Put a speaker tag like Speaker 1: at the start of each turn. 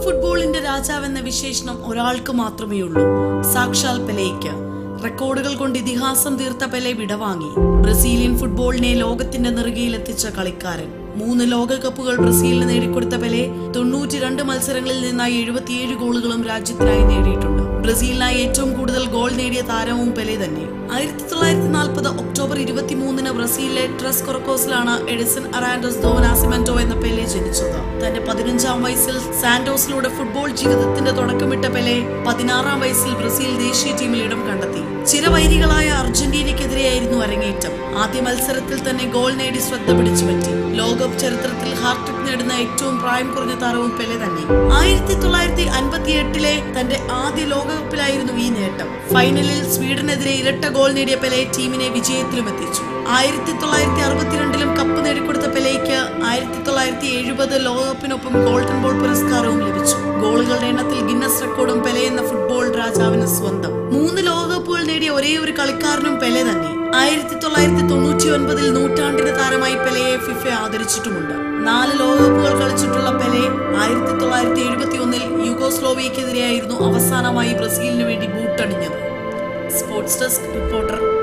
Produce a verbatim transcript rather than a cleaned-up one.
Speaker 1: ഫുട്ബോളിന്റെ രാജാവെന്ന വിശേഷണം ഒരാൾക്ക് മാത്രമേ ഉള്ളൂ, സാക്ഷാൽ പെലെയ്ക്ക്. റെക്കോർഡുകൾ കൊണ്ട് ഇതിഹാസം തീർത്ത പെലെ വിടവാങ്ങി. ബ്രസീലിയൻ ഫുട്ബോളിനെ ലോകത്തിന്റെ നെറുകയിലെത്തിച്ച കളിക്കാരൻ. മൂന്ന് ലോകകപ്പുകൾ ബ്രസീലിന് നേടിക്കൊടുത്ത പെലെ തൊണ്ണൂറ്റി രണ്ട് മത്സരങ്ങളിൽ നിന്നായി എഴുപത്തിയേഴ് ഗോളുകളും രാജ്യത്തിനായി നേടിയിട്ടുണ്ട്. ബ്രസീലിനായി ഏറ്റവും കൂടുതൽ ഗോൾ നേടിയ താരവും പെലെ തന്നെ. ആയിരത്തി തൊള്ളായിരത്തി നാൽപ്പത് ഒക്ടോബർ ഇരുപത്തി മൂന്നിന് ബ്രസീലിലെ ട്രസ് കൊറക്കോസിലാണ് എഡിസൺ അറാൻഡോസ് ദോ നാസിമെന്റോ എന്ന പെലെ ജനിച്ചത്. തന്റെ പതിനഞ്ചാം വയസ്സിൽ സാന്റോസിലൂടെ ഫുട്ബോൾ ജീവിതത്തിന്റെ തുടക്കമിട്ട പെലെ പതിനാറാം വയസ്സിൽ ബ്രസീൽ ദേശീയ ടീമിൽ ഇടം കണ്ടെത്തി. ചിരവൈരികളായ അർജന്റീനയ്ക്കെതിരെയായിരുന്നു അരങ്ങേറ്റം. ആദ്യ മത്സരത്തിൽ തന്നെ ഗോൾ നേടി ശ്രദ്ധ പിടിച്ചുപറ്റി. ലോകകപ്പ് ചരിത്രത്തിൽ ഹാട്രിക് നേടുന്ന ഏറ്റവും പ്രായം കുറഞ്ഞ താരവും പെലെ തന്നെ. ആയിരത്തി തൊള്ളായിരത്തി അൻപത്തി എട്ടിലെ തന്റെ ആദ്യ ലോകകപ്പിലായിരുന്നു ഈ നേട്ടം. ഫൈനലിൽ സ്വീഡനെതിരെ ഇരട്ട ഗോൾ നേടിയ പെലെ ടീമിനെ വിജയത്തിലും എത്തിച്ചു. ആയിരത്തി തൊള്ളായിരത്തി അറുപത്തിരണ്ടിലും കപ്പ് നേടിക്കൊടുത്ത പെലെയ്ക്ക് ആയിരത്തി തൊള്ളായിരത്തി എഴുപത് ലോകകപ്പിനൊപ്പം ഗോൾഡൻ ബോൾ പുരസ്കാരവും ലഭിച്ചു. ഗോളുകളുടെ എണ്ണത്തിൽ ഗിന്നസ് റെക്കോർഡും പെലെ എന്ന ഫുട്ബോൾ രാജാവിന് സ്വന്തം. മൂന്ന് ലോകകപ്പുകൾ നേടിയ ഒരേ ഒരു കളിക്കാരനും പെലെ തന്നെ. ആയിരത്തി തൊള്ളായിരത്തി തൊണ്ണൂറ്റി ഒൻപതിൽ നൂറ്റാണ്ടിന്റെ താരമായി പെലെയെ ഫിഫ ആദരിച്ചിട്ടുമുണ്ട്. നാല് ലോകകപ്പുകൾ കളിച്ചിട്ടുള്ള പെലെ ആയിരത്തി തൊള്ളായിരത്തി എഴുപത്തി ഒന്നിൽ യുഗോസ്ലോവിയക്കെതിരെയായിരുന്നു അവസാനമായി ബ്രസീലിന് വേണ്ടി ബൂട്ടണിഞ്ഞത്. Sports desk reporter.